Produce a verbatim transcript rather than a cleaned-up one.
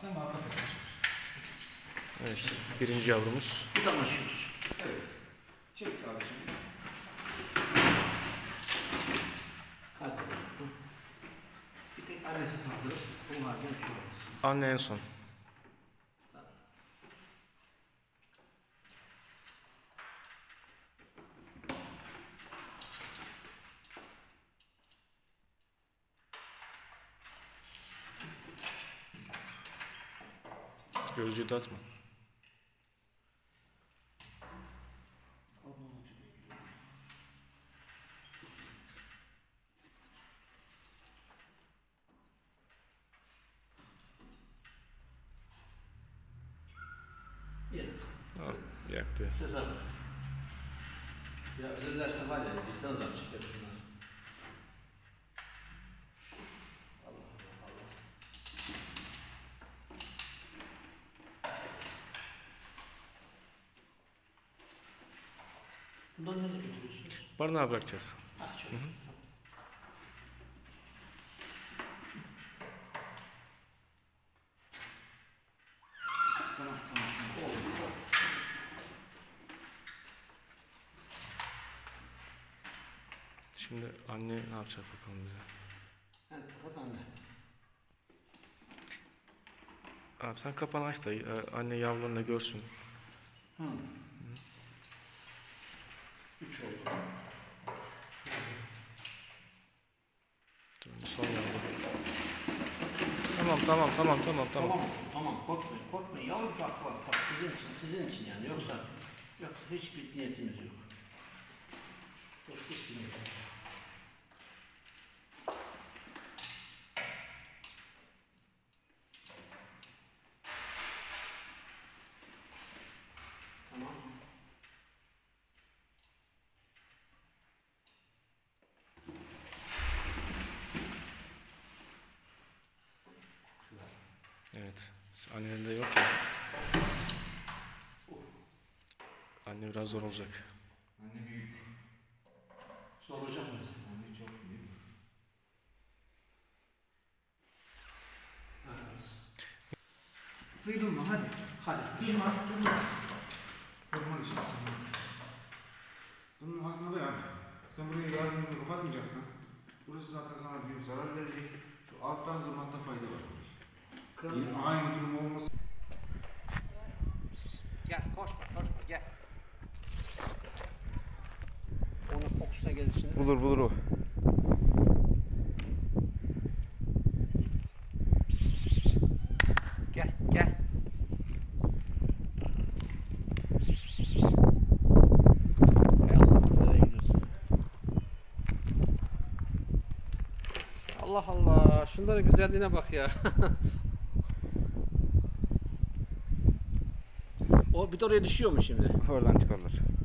Sen arka kafesine çevir. Evet, birinci yavrumuz. Buradan açıyoruz. Evet. Çek abicim. Hadi bakalım. Bir tek annesi saldırır. Bunlardan bir şey olmaz. Anne en son. Gözlüğü de atma. Tamam, yaktı. Ses abi. Ya ölürlerse var ya, vicdan azabı çeker bunlar. Allah Allah Allah. Bundan nereye götürüyorsunuz? Barınağa bırakacağız. Ah çok. Hı hı. Tamam tamam. Oldu. Şimdi anne ne yapacak bakalım bize. Evet, fakat anne. Abi sen kapanı aç da e, anne yavrularını da görsün. Hı. Hı. Üç oldu. Dur, son yavru. Tamam tamam tamam tamam tamam. Tamam tamam korkmayın korkmayın yavrum bak bak bak sizin için sizin için yani yoksa yoksa hiçbir niyetimiz yok. Yoksa hiçbir niyetimiz yok. Tamam. Evet. Annenin de yok ya. Anne biraz zor olacak. Anne büyük. Zor olacak mı? Anne çok büyük. Evet. Sıydın mı? Hadi. Hadi. Durma. Durma. Durma işte. Bunun aslında bu yani. Sen burayı yarın gün kapatmayacaksan, burası zaten sana büyük zarar verecek. Şu alttan durmakta fayda var. Yine aynı durum olması. Gel koşma koşma gel. Onun kokusuna gelişine. Bulur bulur o. Gel gel. Hay Allah nereye gidiyorsun? Allah Allah şunların güzelliğine bak ya. O bir de oraya düşüyor mu şimdi? Oradan çıkarlar.